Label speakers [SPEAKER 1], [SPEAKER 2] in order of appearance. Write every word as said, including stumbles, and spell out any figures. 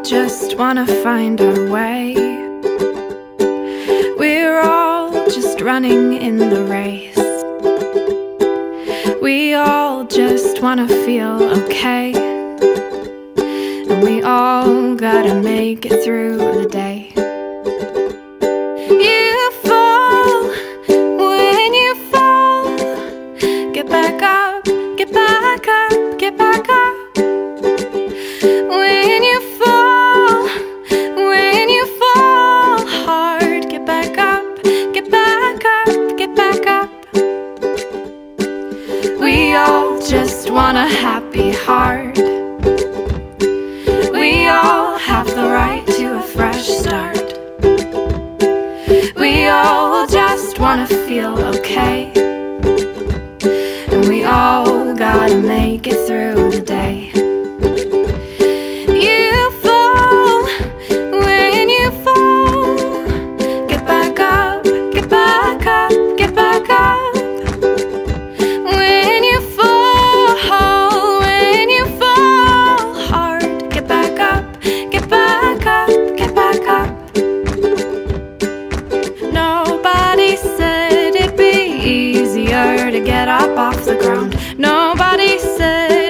[SPEAKER 1] just wanna find our way. We're all just running in the race. We all just wanna feel okay, and we all gotta make it through the day. You fall when you fall. Get back up, get back up, get back up. When you fall, when you fall hard, get back up, get back up, get back up. We all just want a happy heart. We all have the right to a fresh start. We all just wanna feel okay, and we all gotta make it through the day. You fall when you fall. Get back up, get back up, get back up. When you fall, when you fall hard, get back up, get back up, get back up. Nobody said it'd be easier to get up off the ground. Nobody said